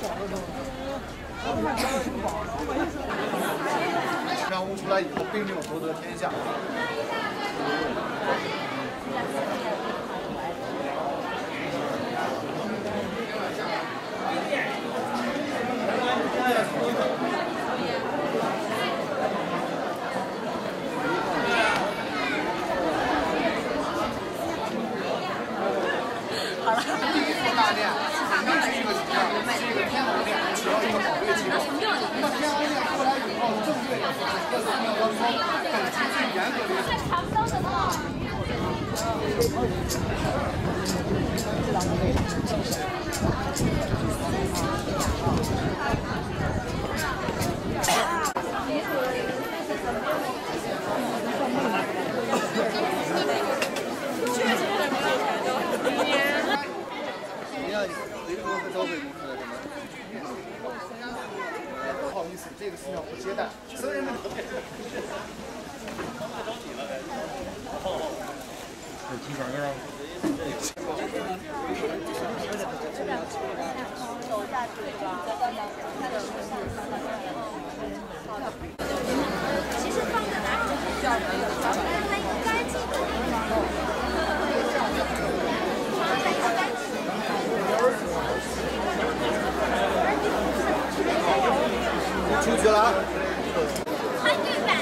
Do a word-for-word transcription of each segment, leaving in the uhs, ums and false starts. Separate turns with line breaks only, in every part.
让悟出来以后，并没有夺得天下。
好了。
第一次大练，那是一个什么样？是一个天王殿，主要一个宝贝级的。那么天王殿出来以后，正对的就是各寺庙当中等级最严格的。在长江的话。不好意思，这个寺庙不接待僧人们。
有提前的呗。
走下去吧。其实放在哪里比较没有，但是它应该记得地方。放在它该记的地方。
出去了。
汉语版。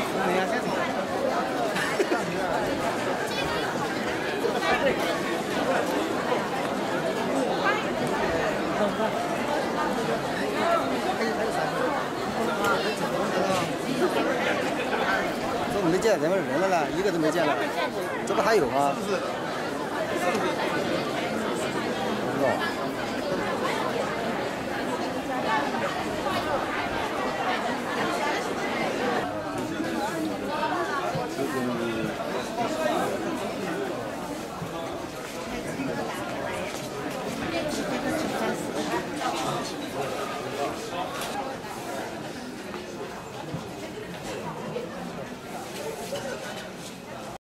怎么没见咱们人了呢？一个都没见了，这不还有吗？不知道。